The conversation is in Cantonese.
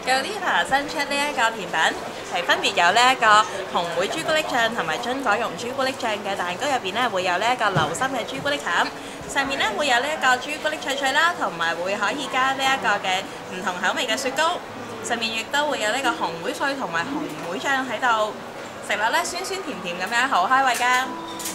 Godiva 新出呢一個甜品，係分別有呢一個紅莓朱古力醬同埋榛果蓉朱古力醬嘅蛋糕，入邊咧會有呢一個流心嘅朱古力餡，上面咧會有呢一個朱古力脆脆啦，同埋會可以加呢一個嘅唔同口味嘅雪糕，上面亦都會有呢個紅莓碎同埋紅莓醬喺度，食落咧酸酸甜甜咁樣，好開胃㗎。